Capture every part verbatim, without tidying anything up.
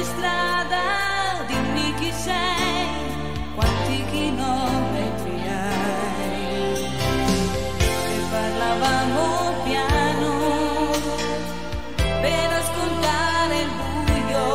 strada, dimmi chi sei, quanti chilometri hai. E parlavamo piano per ascoltare il buio,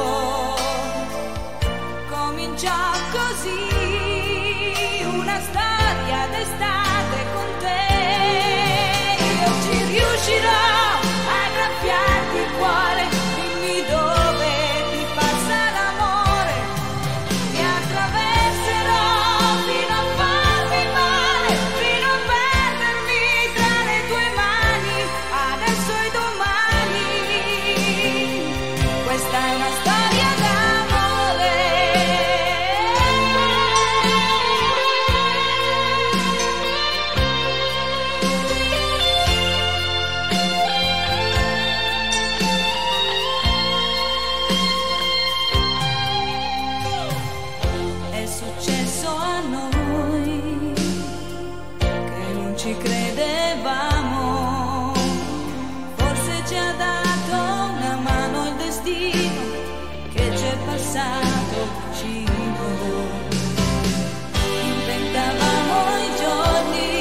cominciò così una storia d'estate con te. Io ci riuscirò a graffiarti il cuore, dimmi dove ti passa l'amore, mi attraverserò fino a farmi male, fino a perdermi tra le tue mani, adesso e domani. Questa è una storia d'amore. È successo a noi che non ci credevamo, forse ci ha dato una mano il destino che ci è passato vicino. Inventavamo i giorni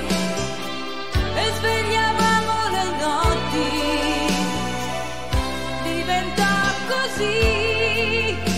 e svegliavamo le notti, diventò così